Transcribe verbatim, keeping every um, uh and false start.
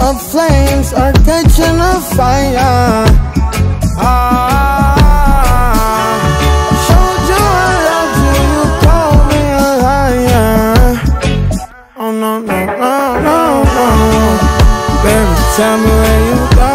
the flames are catching a fire. Ah, showed you I loved you, you called me a liar. Oh no, no, no, no, no. Baby, tell me where you go.